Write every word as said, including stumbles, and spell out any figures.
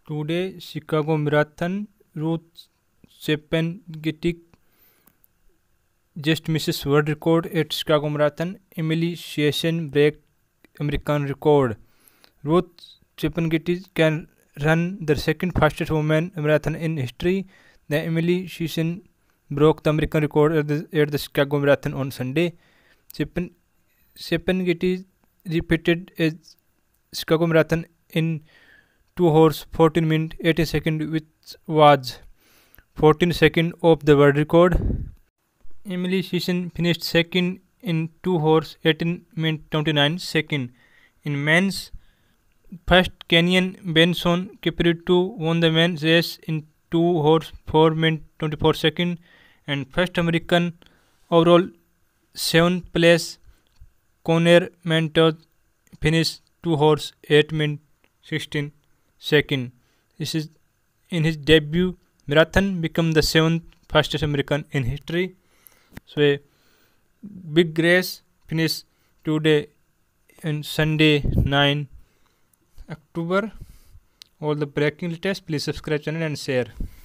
Today, Chicago Marathon, Ruth chepngetich just misses world record at Chicago Marathon. Emily Sheehan breaks American record. Ruth chepngetich can run the second fastest woman marathon in history. The Emily Sheehan broke the American record at the, at the Chicago Marathon on Sunday. Chepngetich repeated a Chicago Marathon in two hours fourteen minutes eighteen seconds, which was fourteen seconds off the world record. Emily Sheehan finished second in two hours eighteen minutes twenty-nine seconds. In men's, first Kenyan Benson kipruto won the men's race in two hours four minutes twenty-four seconds, and first American overall seventh place Conor mantz finished two hours eight minutes sixteen seconds. This is in his debut marathon, become the seventh fastest American in history. So a big race finish today and Sunday nine October. All the breaking latest, please subscribe channel and share.